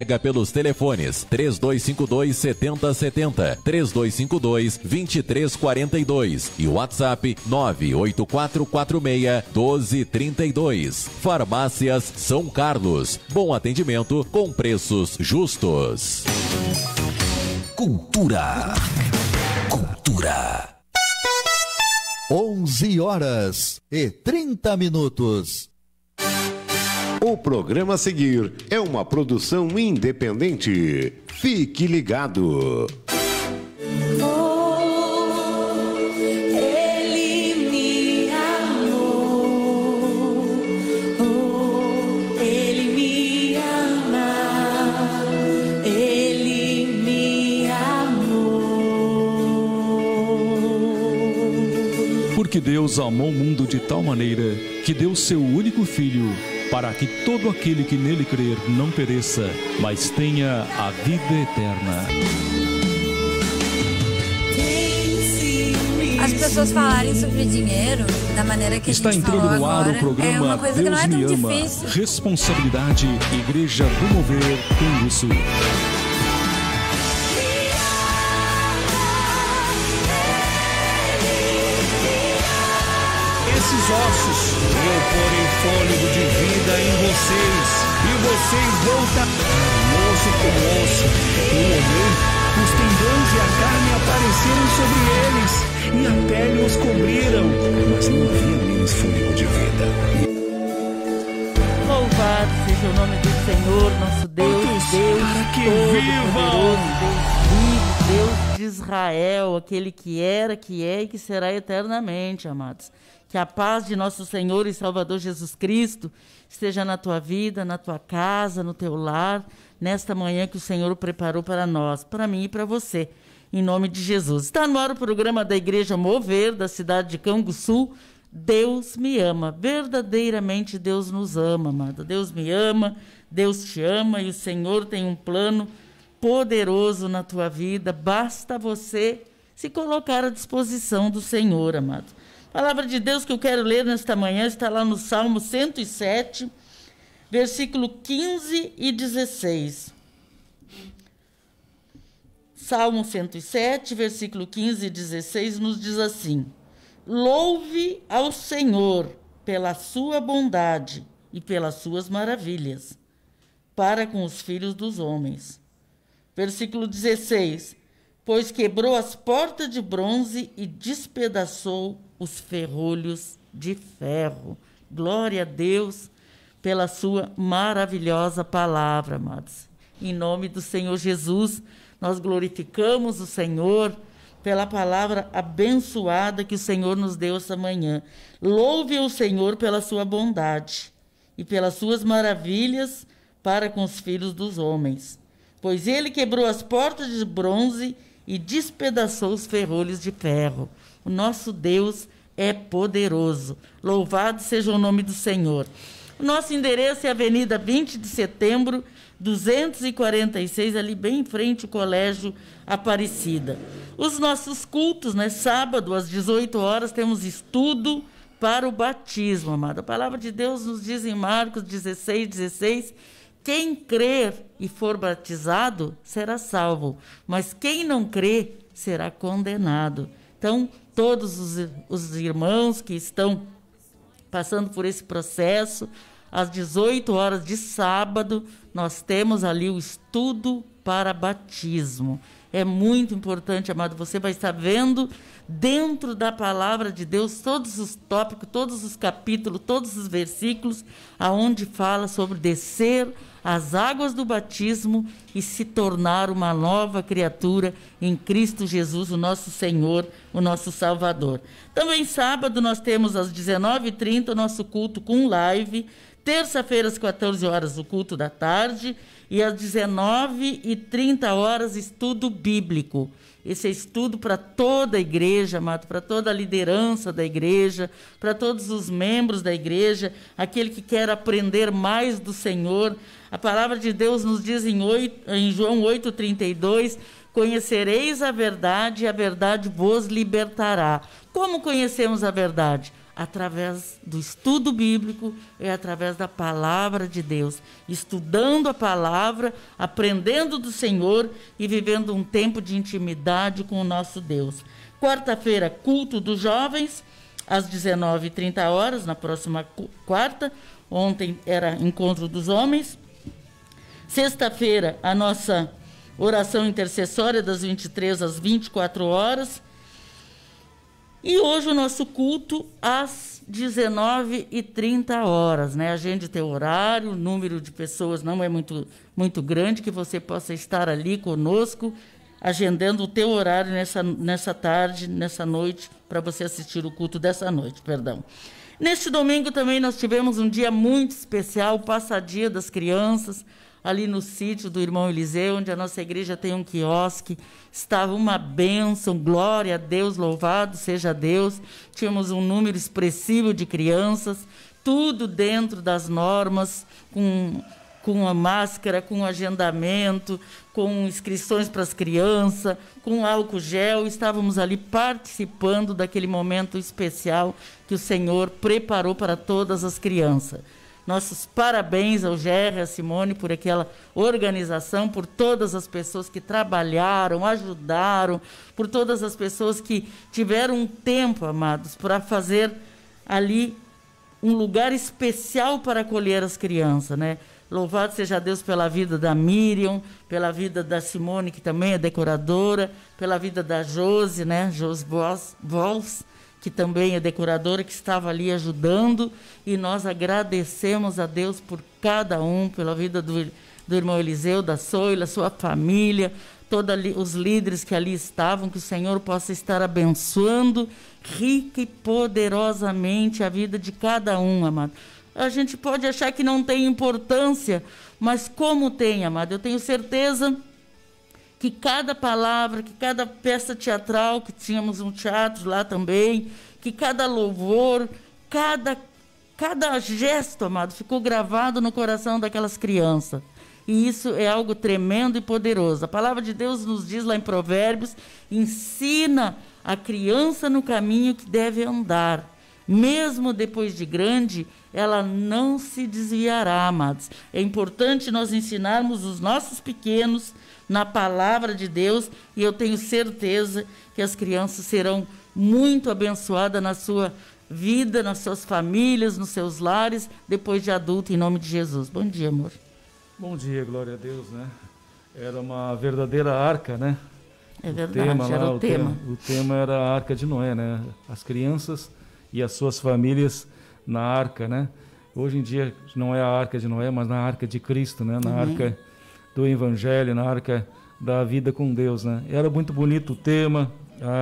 Pelos telefones 3252-7070, 3252-2342 e WhatsApp 98446-1232. Farmácias São Carlos. Bom atendimento com preços justos. Cultura. 11h30. O programa a seguir é uma produção independente. Fique ligado. Ele me amou, ele me ama, ele me amou. Porque Deus amou o mundo de tal maneira que deu seu único Filho, para que todo aquele que nele crer não pereça, mas tenha a vida eterna. As pessoas falarem sobre dinheiro da maneira que Está a gente entrando falou no ar agora, o programa é uma coisa Deus que não é Me tão Ama. difícil. Responsabilidade Igreja do Mover, Canguçu. Esses ossos eu porei fôlego de vida em vocês, e vocês voltarão osso com osso. Eu olhei, os tendões e a carne apareceram sobre eles, e a pele os cobriram, mas não havia neles fôlego de vida. Louvado seja o nome do Senhor, nosso Deus, Deus para que Todo-Poderoso, Deus vivo, Deus de Israel, aquele que era, que é e que será eternamente, amados. Que a paz de nosso Senhor e Salvador Jesus Cristo esteja na tua vida, na tua casa, no teu lar, nesta manhã que o Senhor preparou para nós, para mim e para você, em nome de Jesus. Está no ar o programa da Igreja Mover, da cidade de Canguçu. Deus me ama, verdadeiramente Deus nos ama, amada. Deus me ama, Deus te ama e o Senhor tem um plano poderoso na tua vida. Basta você se colocar à disposição do Senhor, amado. A palavra de Deus que eu quero ler nesta manhã está lá no Salmo 107, versículo 15 e 16. Salmo 107, versículo 15 e 16 nos diz assim: Louve ao Senhor pela sua bondade e pelas suas maravilhas, para com os filhos dos homens. Versículo 16: Pois quebrou as portas de bronze e despedaçou os ferrolhos de ferro. Glória a Deus pela sua maravilhosa palavra, amados. Em nome do Senhor Jesus, nós glorificamos o Senhor pela palavra abençoada que o Senhor nos deu essa manhã. Louve o Senhor pela sua bondade e pelas suas maravilhas para com os filhos dos homens. Pois ele quebrou as portas de bronze e despedaçou os ferrolhos de ferro. O nosso Deus é poderoso. Louvado seja o nome do Senhor. O nosso endereço é Avenida 20 de Setembro, 246, ali bem em frente ao Colégio Aparecida. Os nossos cultos, sábado, às 18 horas, temos estudo para o batismo, amado. A palavra de Deus nos diz em Marcos 16, 16, quem crer e for batizado será salvo, mas quem não crer será condenado. Então, todos os irmãos que estão passando por esse processo, às 18 horas de sábado, nós temos ali o estudo para batismo. É muito importante, amado, você vai estar vendo dentro da palavra de Deus todos os tópicos, todos os capítulos, todos os versículos, aonde fala sobre descer as águas do batismo e se tornar uma nova criatura em Cristo Jesus, o nosso Senhor, o nosso Salvador. Também sábado nós temos às 19h30 o nosso culto com live, terça-feira às 14 horas o culto da tarde e às 19h30 estudo bíblico. Esse é estudo para toda a igreja, amado, para toda a liderança da igreja, para todos os membros da igreja, aquele que quer aprender mais do Senhor. A palavra de Deus nos diz em João 8,32, conhecereis a verdade e a verdade vos libertará. Como conhecemos a verdade? através do estudo bíblico, é através da palavra de Deus, estudando a palavra, aprendendo do Senhor e vivendo um tempo de intimidade com o nosso Deus. Quarta-feira, culto dos jovens, às 19h30, na próxima quarta. Ontem era encontro dos homens. Sexta-feira, a nossa oração intercessória das 23 às 24 horas. E hoje o nosso culto às 19h30, né? A gente tem horário, o número de pessoas não é muito grande, que você possa estar ali conosco, agendando o teu horário nessa tarde, nessa noite, para você assistir o culto dessa noite, perdão. Neste domingo também nós tivemos um dia muito especial, o passadia das crianças, ali no sítio do irmão Eliseu, onde a nossa igreja tem um quiosque. Estava uma bênção, glória a Deus, louvado seja Deus. Tínhamos um número expressivo de crianças, tudo dentro das normas, com a máscara, com agendamento, com inscrições para as crianças, com álcool gel. Estávamos ali participando daquele momento especial que o Senhor preparou para todas as crianças. Nossos parabéns ao Gerry, a Simone, por aquela organização, por todas as pessoas que trabalharam, ajudaram, por todas as pessoas que tiveram um tempo, amados, para fazer ali um lugar especial para acolher as crianças, né? Louvado seja Deus pela vida da Miriam, pela vida da Simone, que também é decoradora, pela vida da Josi, né? Josi Vols, que também é decoradora, que estava ali ajudando, e nós agradecemos a Deus por cada um, pela vida do irmão Eliseu, da Soila, sua família, todos os líderes que ali estavam, que o Senhor possa estar abençoando rica e poderosamente a vida de cada um, amado. A gente pode achar que não tem importância, mas como tem, amado? Eu tenho certeza que cada palavra, que cada peça teatral, que tínhamos um teatro lá também, que cada louvor, cada gesto, amado, ficou gravado no coração daquelas crianças. E isso é algo tremendo e poderoso. A palavra de Deus nos diz lá em Provérbios: ensina a criança no caminho que deve andar. Mesmo depois de grande, ela não se desviará, amados. É importante nós ensinarmos os nossos pequenos na palavra de Deus, e eu tenho certeza que as crianças serão muito abençoadas na sua vida, nas suas famílias, nos seus lares, depois de adulto, em nome de Jesus. Bom dia, amor. Bom dia, glória a Deus, né? Era uma verdadeira arca, né? É verdade, era o tema. O tema era a Arca de Noé, né? As crianças e as suas famílias na arca, né? Hoje em dia não é a Arca de Noé, mas na Arca de Cristo, né? Na Arca do Evangelho, na Arca da vida com Deus, né? Era muito bonito o tema,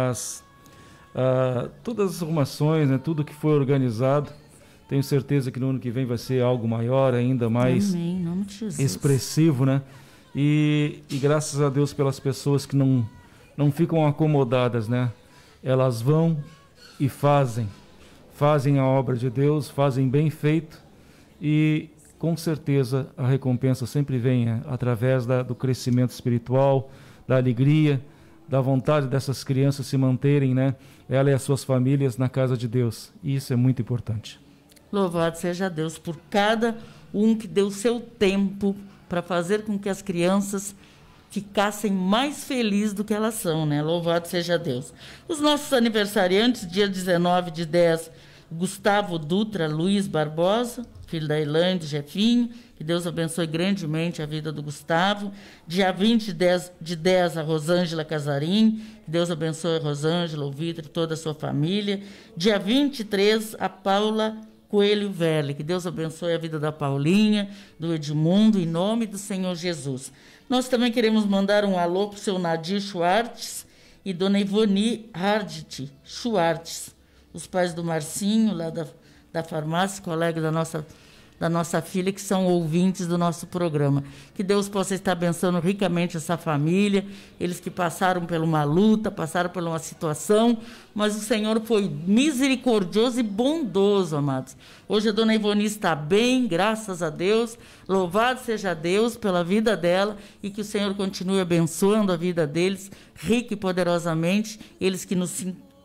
todas as arrumações, né? Tudo que foi organizado. Tenho certeza que no ano que vem vai ser algo maior, ainda mais expressivo, né? E graças a Deus pelas pessoas que não ficam acomodadas, né? Elas vão e fazem a obra de Deus, fazem bem feito, e com certeza a recompensa sempre vem através do crescimento espiritual, da alegria, da vontade dessas crianças se manterem, né? Ela e as suas famílias na casa de Deus. E isso é muito importante. Louvado seja Deus por cada um que deu seu tempo para fazer com que as crianças ficassem mais felizes do que elas são, né? Louvado seja Deus. Os nossos aniversariantes, dia 19/10, Gustavo Dutra Luiz Barbosa, filho da Elaine, Jefinho, que Deus abençoe grandemente a vida do Gustavo. Dia 20/10, a Rosângela Casarim, que Deus abençoe a Rosângela, o Vitor e toda a sua família. Dia 23, a Paula Coelho Verle, que Deus abençoe a vida da Paulinha, do Edmundo, em nome do Senhor Jesus. Nós também queremos mandar um alô para o seu Nadir Schwartz e dona Ivoni Hardit Schwartz, os pais do Marcinho, lá da farmácia, colega da nossa filha, que são ouvintes do nosso programa. Que Deus possa estar abençoando ricamente essa família, eles que passaram por uma luta, passaram por uma situação, mas o Senhor foi misericordioso e bondoso, amados. Hoje a dona Ivoni está bem, graças a Deus, louvado seja Deus pela vida dela, e que o Senhor continue abençoando a vida deles, rica e poderosamente, eles que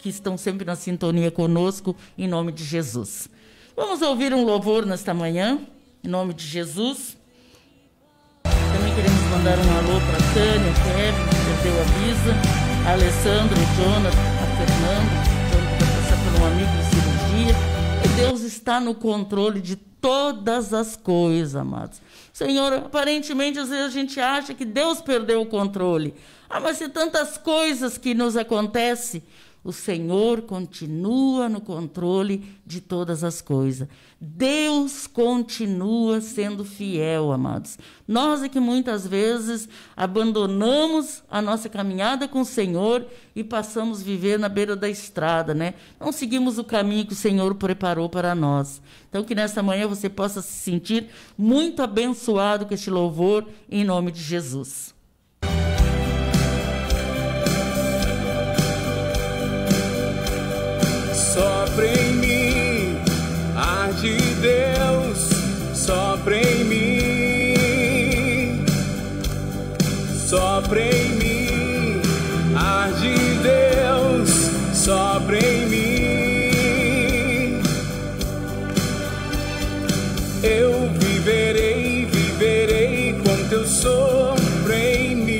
que estão sempre na sintonia conosco, em nome de Jesus. Vamos ouvir um louvor nesta manhã, em nome de Jesus. Também queremos mandar um alô para a Tânia, o Kevin, que perdeu a Bisa, a Alessandra, o Jonathan, a Fernanda. O Jonathan vai passar por um amigo de cirurgia. E Deus está no controle de todas as coisas, amados. Senhor, aparentemente, às vezes a gente acha que Deus perdeu o controle. Mas se tantas coisas que nos acontecem, o Senhor continua no controle de todas as coisas. Deus continua sendo fiel, amados. Nós é que muitas vezes abandonamos a nossa caminhada com o Senhor e passamos a viver na beira da estrada, né? Não seguimos o caminho que o Senhor preparou para nós. Então, que nesta manhã você possa se sentir muito abençoado com este louvor, em nome de Jesus. Sopra em mim, ar de Deus, sopra em mim. Sopra em mim, ar de Deus, sopra em mim. Eu viverei, viverei com teu sopro em mim.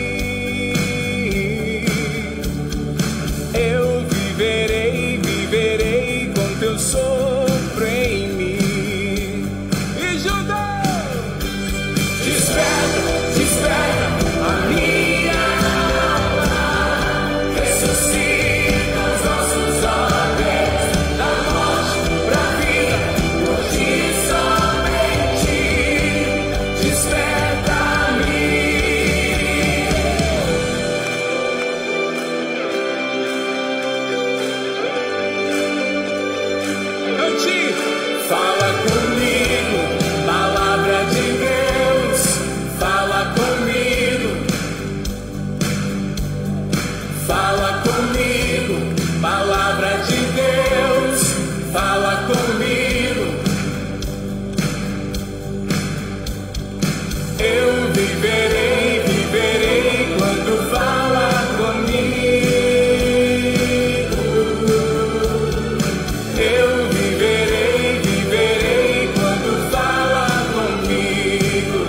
Eu viverei, viverei com teu sopro em mim. E Judá, desperta, desperta a minha alma, ressuscita os nossos olhos, da morte pra vida, por ti somente, desperta a fala comigo, palavra de Deus, fala comigo. Fala comigo, palavra de Deus, fala comigo. Eu viverei, viverei quando fala comigo. Eu viverei, viverei quando fala comigo.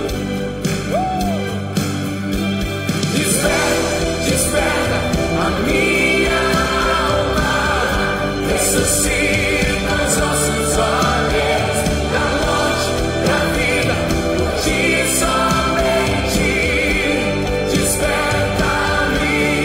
Desperta, desperta a minha alma, ressuscita os nossos olhos, da morte pra vida, por ti somente, desperta a mim.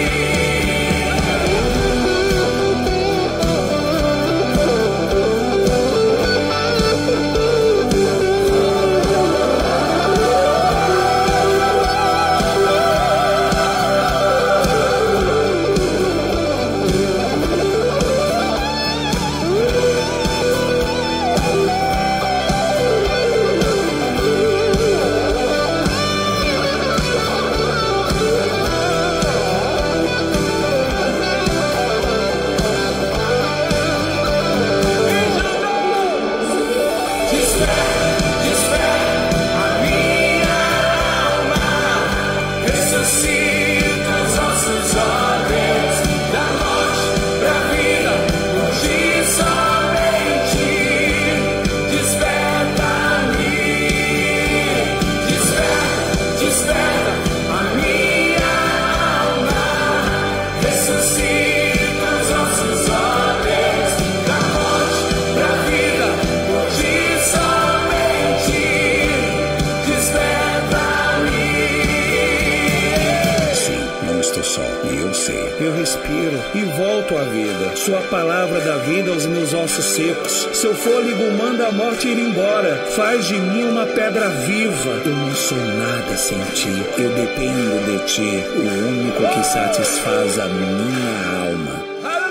Eu respiro e volto à vida. Sua palavra dá vida aos meus ossos secos. Seu fôlego manda a morte ir embora. Faz de mim uma pedra viva. Eu não sou nada sem ti. Eu dependo de ti, o único que satisfaz a minha alma.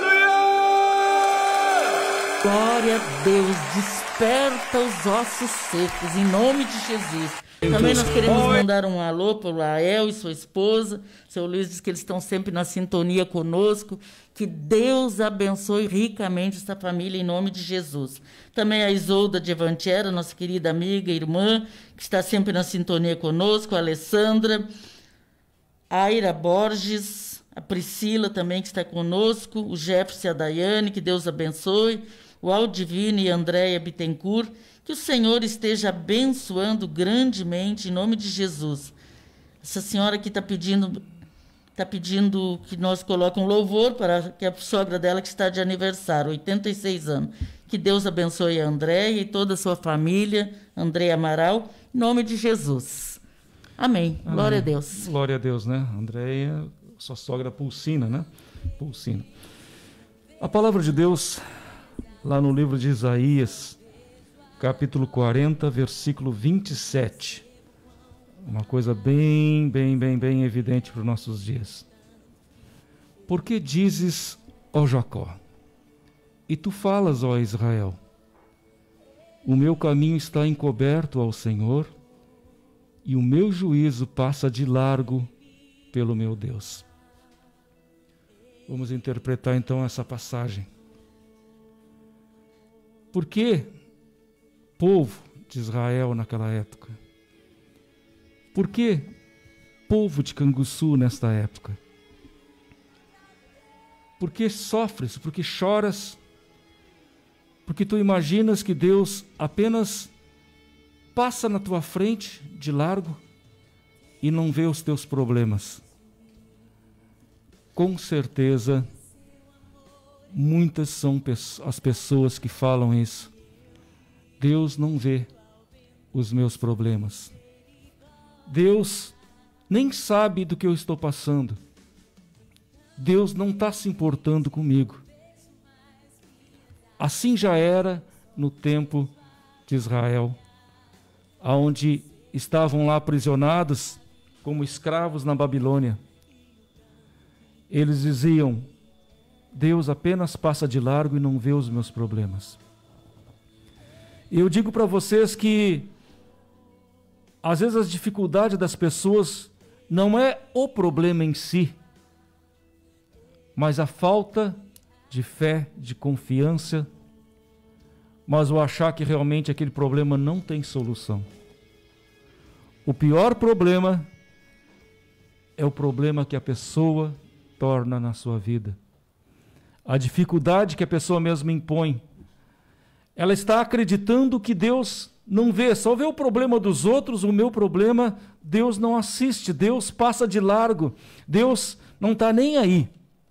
Glória a Deus, desperta os ossos secos, em nome de Jesus. Também nós queremos mandar um alô para o Lael e sua esposa. Seu Luiz diz que eles estão sempre na sintonia conosco. Que Deus abençoe ricamente essa família, em nome de Jesus. Também a Isolda de Evantiera, nossa querida amiga, irmã, que está sempre na sintonia conosco. A Alessandra, a Aira Borges, a Priscila também que está conosco, o Jefferson e a Daiane, que Deus abençoe, o Aldivino e a Andréia Bittencourt, que o Senhor esteja abençoando grandemente, em nome de Jesus. Essa senhora aqui está pedindo que nós coloquemos um louvor para que a sogra dela que está de aniversário, 86 anos. Que Deus abençoe a Andréia e toda a sua família, Andréia Amaral, em nome de Jesus. Amém. Amém. Glória a Deus. Glória a Deus, né? Andréia, sua sogra Pulsina, né? Pulsina. A palavra de Deus, lá no livro de Isaías, capítulo 40, versículo 27. Uma coisa bem evidente para os nossos dias. Por que dizes, ó Jacó, e tu falas, ó Israel, o meu caminho está encoberto ao Senhor, e o meu juízo passa de largo pelo meu Deus. Vamos interpretar então essa passagem. Por que povo de Israel naquela época? Por que povo de Canguçu nesta época? Por que sofres? Por que choras? Porque tu imaginas que Deus apenas passa na tua frente de largo e não vê os teus problemas. Com certeza, muitas são as pessoas que falam isso. Deus não vê os meus problemas. Deus nem sabe do que eu estou passando. Deus não está se importando comigo. Assim já era no tempo de Israel, onde estavam lá aprisionados como escravos na Babilônia. Eles diziam, Deus apenas passa de largo e não vê os meus problemas. E eu digo para vocês que às vezes a dificuldade das pessoas não é o problema em si, mas a falta de fé, de confiança, mas o achar que realmente aquele problema não tem solução. O pior problema é o problema que a pessoa torna na sua vida. A dificuldade que a pessoa mesma impõe. Ela está acreditando que Deus não vê, só vê o problema dos outros, o meu problema, Deus não assiste, Deus passa de largo, Deus não está nem aí.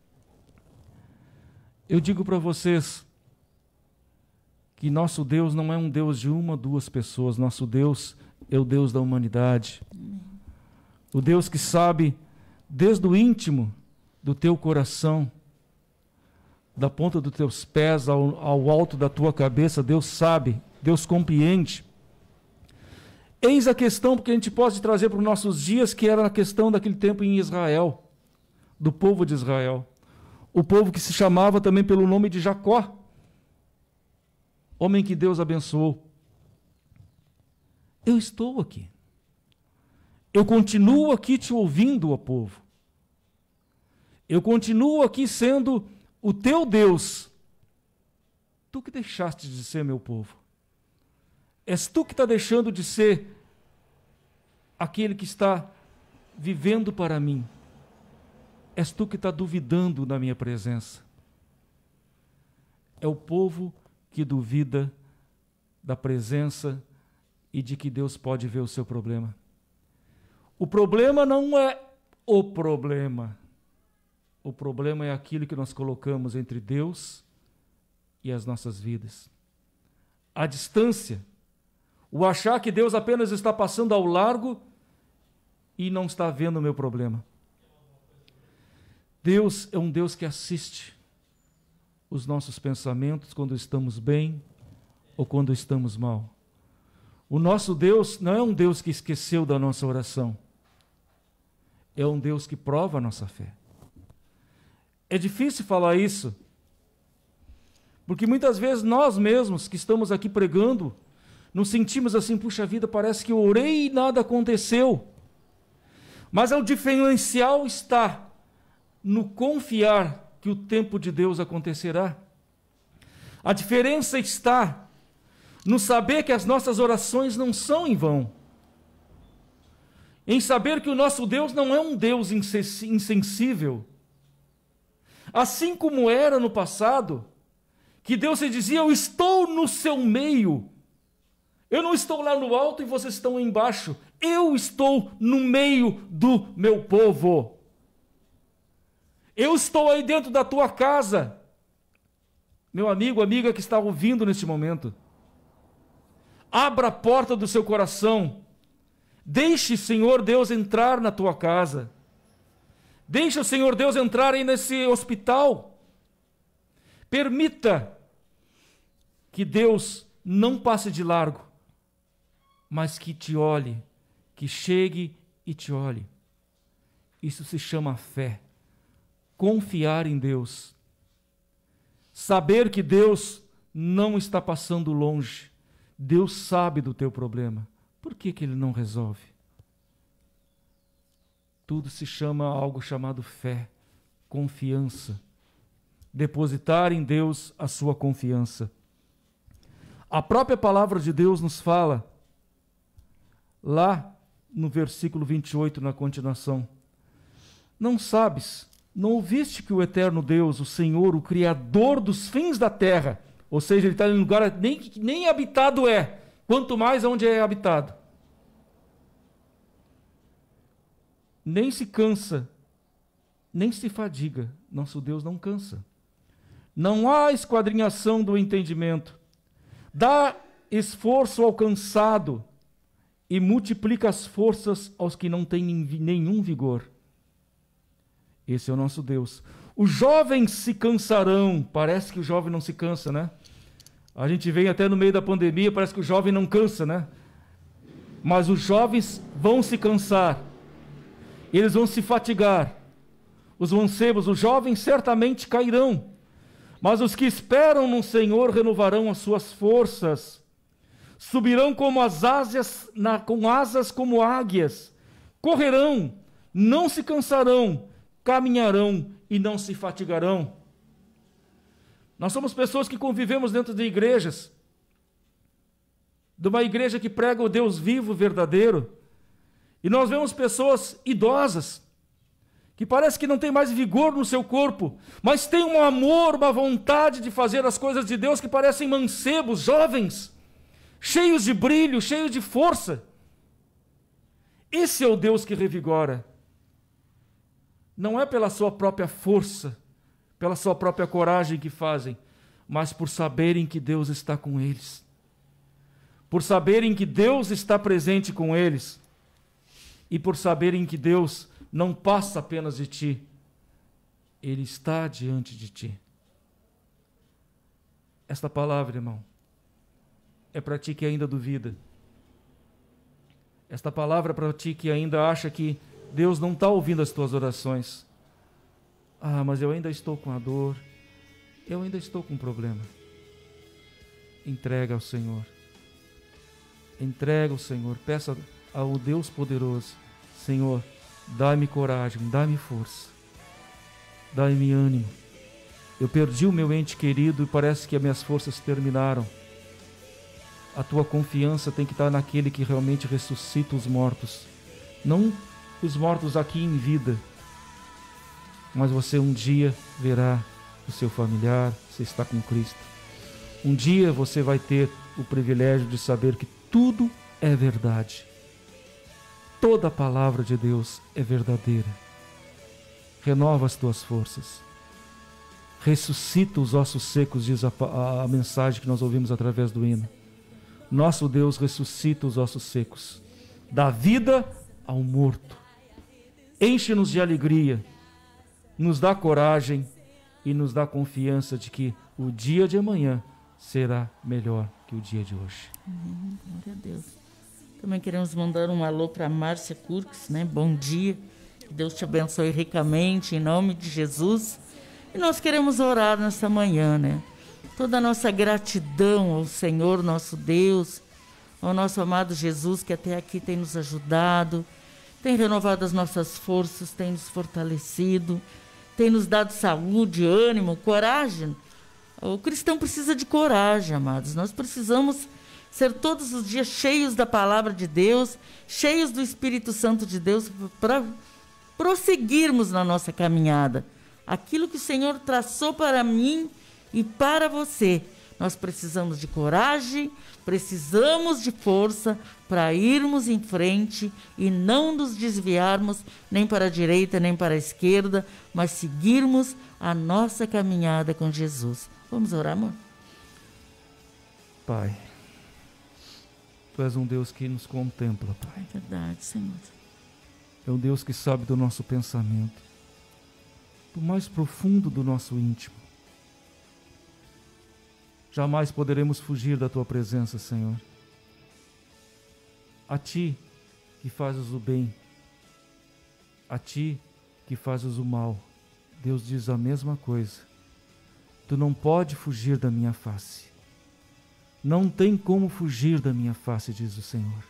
Eu digo para vocês que nosso Deus não é um Deus de uma ou duas pessoas, nosso Deus é o Deus da humanidade. O Deus que sabe desde o íntimo do teu coração, da ponta dos teus pés ao alto da tua cabeça, Deus sabe, Deus compreende. Eis a questão que a gente pode trazer para os nossos dias, que era a questão daquele tempo em Israel, do povo de Israel. O povo que se chamava também pelo nome de Jacó, homem que Deus abençoou. Eu estou aqui. Eu continuo aqui te ouvindo, ó povo. Eu continuo aqui sendo o teu Deus. Tu que deixaste de ser meu povo. És tu que está deixando de ser aquele que está vivendo para mim. És tu que está duvidando da minha presença. É o povo que duvida da presença e de que Deus pode ver o seu problema. O problema não é o problema. O problema é aquilo que nós colocamos entre Deus e as nossas vidas. A distância, o achar que Deus apenas está passando ao largo e não está vendo o meu problema. Deus é um Deus que assiste os nossos pensamentos quando estamos bem ou quando estamos mal. O nosso Deus não é um Deus que esqueceu da nossa oração. É um Deus que prova a nossa fé. É difícil falar isso, porque muitas vezes nós mesmos que estamos aqui pregando, nos sentimos assim, puxa vida, parece que eu orei e nada aconteceu. Mas o diferencial está no confiar que o tempo de Deus acontecerá. A diferença está no saber que as nossas orações não são em vão. Em saber que o nosso Deus não é um Deus insensível, Assim como era no passado, que Deus se dizia: eu estou no seu meio. Eu não estou lá no alto e vocês estão embaixo. Eu estou no meio do meu povo. Eu estou aí dentro da tua casa. Meu amigo, amiga que está ouvindo neste momento, abra a porta do seu coração. Deixe, Senhor Deus, entrar na tua casa. Deixe o Senhor Deus entrar aí nesse hospital. Permita que Deus não passe de largo, mas que te olhe, que chegue e te olhe. Isso se chama fé. Confiar em Deus. Saber que Deus não está passando longe. Deus sabe do teu problema. Por que Ele não resolve? Tudo se chama algo chamado fé, confiança. Depositar em Deus a sua confiança. A própria palavra de Deus nos fala, lá no versículo 28, na continuação: não sabes, não ouviste que o eterno Deus, o Senhor, o Criador dos fins da terra, ou seja, Ele está em um lugar nem habitado é, quanto mais onde é habitado, nem se cansa, nem se fadiga. Nosso Deus não cansa. Não há esquadrinhação do entendimento. Dá esforço ao cansado e multiplica as forças aos que não têm nenhum vigor. Esse é o nosso Deus. Os jovens se cansarão. Parece que o jovem não se cansa, né? A gente vem até no meio da pandemia, parece que o jovem não cansa, né? Mas os jovens vão se cansar. Eles vão se fatigar. Os mancebos, os jovens certamente cairão. Mas os que esperam no Senhor renovarão as suas forças. Subirão como as asas, com asas como águias. Correrão, não se cansarão. Caminharão e não se fatigarão. Nós somos pessoas que convivemos dentro de igrejas. De uma igreja que prega o Deus vivo, verdadeiro. E nós vemos pessoas idosas, que parece que não tem mais vigor no seu corpo, mas tem um amor, uma vontade de fazer as coisas de Deus, que parecem mancebos, jovens, cheios de brilho, cheios de força. Esse é o Deus que revigora. Não é pela sua própria força, pela sua própria coragem que fazem, mas por saberem que Deus está com eles. Por saberem que Deus está presente com eles. E por saberem que Deus não passa apenas de ti, Ele está diante de ti. Esta palavra, irmão, é para ti que ainda duvida. Esta palavra é para ti que ainda acha que Deus não está ouvindo as tuas orações. Ah, mas eu ainda estou com a dor, eu ainda estou com um problema. Entrega ao Senhor. Entrega ao Senhor. Peça ao Deus poderoso: Senhor, dá-me coragem, dá-me força, dá-me ânimo. Eu perdi o meu ente querido e parece que as minhas forças terminaram. A tua confiança tem que estar naquele que realmente ressuscita os mortos. Não os mortos aqui em vida, mas você um dia verá o seu familiar, você está com Cristo. Um dia você vai ter o privilégio de saber que tudo é verdade. Toda a palavra de Deus é verdadeira. Renova as tuas forças. Ressuscita os ossos secos, diz a mensagem que nós ouvimos através do hino. Nosso Deus ressuscita os ossos secos. Dá vida ao morto. Enche-nos de alegria. Nos dá coragem e nos dá confiança de que o dia de amanhã será melhor que o dia de hoje. Glória a Deus. Também queremos mandar um alô para Márcia Kurks, né? Bom dia, que Deus te abençoe ricamente, em nome de Jesus. E nós queremos orar nesta manhã, né? Toda a nossa gratidão ao Senhor, nosso Deus, ao nosso amado Jesus, que até aqui tem nos ajudado, tem renovado as nossas forças, tem nos fortalecido, tem nos dado saúde, ânimo, coragem. O cristão precisa de coragem, amados. Nós precisamos ser todos os dias cheios da palavra de Deus, cheios do Espírito Santo de Deus, para prosseguirmos na nossa caminhada. aquilo que o Senhor traçou para mim e para você. Nós precisamos de coragem, precisamos de força para irmos em frente e não nos desviarmos nem para a direita nem para a esquerda, mas seguirmos a nossa caminhada com Jesus. Vamos orar, amor? Pai, Tu és um Deus que nos contempla, Pai. É verdade, Senhor. É um Deus que sabe do nosso pensamento, do mais profundo do nosso íntimo. Jamais poderemos fugir da Tua presença, Senhor. A Ti que fazes o bem, a Ti que fazes o mal, Deus diz a mesma coisa. Tu não pode fugir da minha face. Não tem como fugir da minha face, diz o Senhor.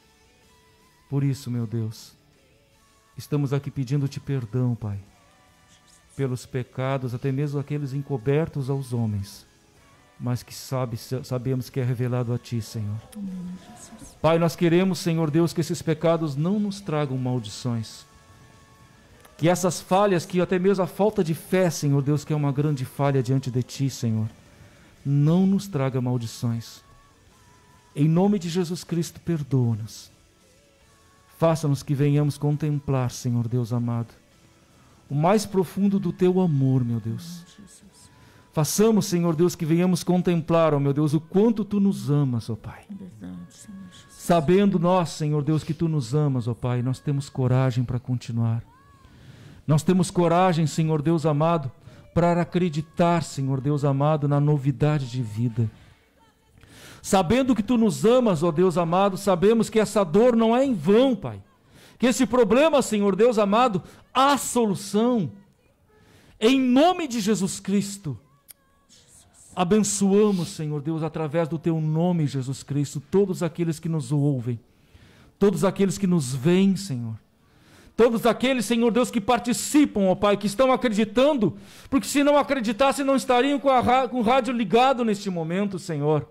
Por isso, meu Deus, estamos aqui pedindo-te perdão, Pai, pelos pecados, até mesmo aqueles encobertos aos homens, mas que sabemos que é revelado a Ti, Senhor. Pai, nós queremos, Senhor Deus, que esses pecados não nos tragam maldições. Que essas falhas, que até mesmo a falta de fé, Senhor Deus, que é uma grande falha diante de Ti, Senhor, não nos traga maldições. Em nome de Jesus Cristo, perdoa-nos. Faça-nos que venhamos contemplar, Senhor Deus amado, o mais profundo do Teu amor, meu Deus. Façamos, Senhor Deus, que venhamos contemplar, ó meu Deus, o quanto Tu nos amas, ó Pai. Sabendo nós, Senhor Deus, que Tu nos amas, ó Pai, nós temos coragem para continuar. Nós temos coragem, Senhor Deus amado, para acreditar, Senhor Deus amado, na novidade de vida. Sabendo que Tu nos amas, ó Deus amado, sabemos que essa dor não é em vão, Pai. Que esse problema, Senhor Deus amado, há solução. Em nome de Jesus Cristo, abençoamos, Senhor Deus, através do Teu nome, Jesus Cristo, todos aqueles que nos ouvem, todos aqueles que nos veem, Senhor. Todos aqueles, Senhor Deus, que participam, ó Pai, que estão acreditando, porque se não acreditassem, não estariam com o rádio ligado neste momento, Senhor.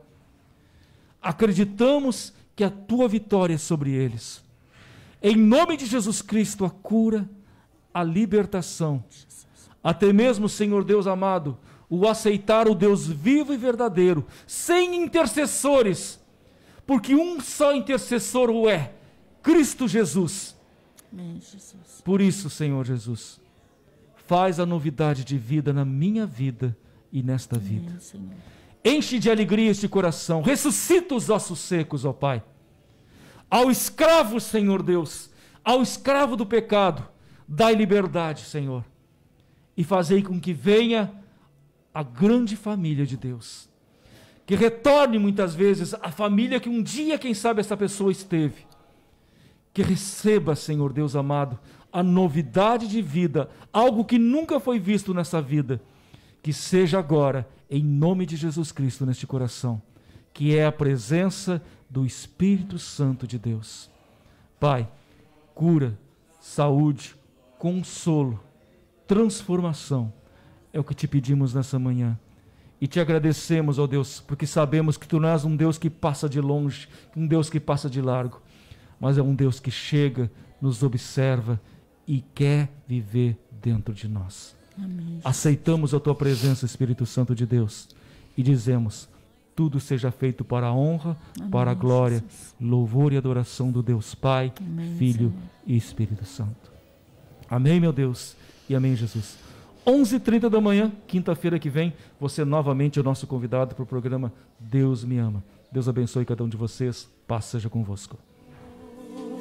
Acreditamos que a Tua vitória é sobre eles. Em nome de Jesus Cristo, a cura, a libertação, até mesmo, Senhor Deus amado, o aceitar o Deus vivo e verdadeiro, sem intercessores, porque um só intercessor o é, Cristo Jesus. Amém, Jesus. Por isso, Senhor Jesus, faz a novidade de vida na minha vida e nesta vida. Amém, Senhor. Enche de alegria este coração, ressuscita os ossos secos, ó Pai. Ao escravo, Senhor Deus, ao escravo do pecado, dai liberdade, Senhor, e fazei com que venha a grande família de Deus, que retorne muitas vezes a família que um dia, quem sabe, essa pessoa esteve. Que receba, Senhor Deus amado, a novidade de vida, algo que nunca foi visto nessa vida, que seja agora, em nome de Jesus Cristo, neste coração, que é a presença do Espírito Santo de Deus. Pai, cura, saúde, consolo, transformação, é o que te pedimos nessa manhã. E te agradecemos, ó Deus, porque sabemos que Tu não és um Deus que passa de longe, um Deus que passa de largo, mas é um Deus que chega, nos observa e quer viver dentro de nós. Amém. Aceitamos a Tua presença, Espírito Santo de Deus, e dizemos, tudo seja feito para a honra, amém, para a glória, Jesus. Louvor e adoração do Deus Pai, amém, Filho, Senhor, e Espírito Santo. Amém, meu Deus, e amém, Jesus. 11h30 da manhã, quinta-feira que vem, você novamente é o nosso convidado para o programa Deus Me Ama. Deus abençoe cada um de vocês, paz seja convosco.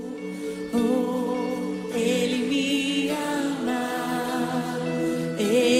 Ele me ama, Ele